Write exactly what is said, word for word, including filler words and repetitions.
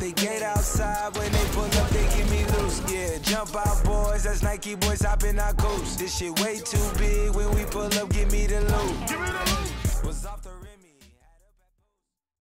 the gate outside. When they pull up, they give me loose. Yeah, jump out, boys. That's Nike boys hopping our coast. This shit way too big.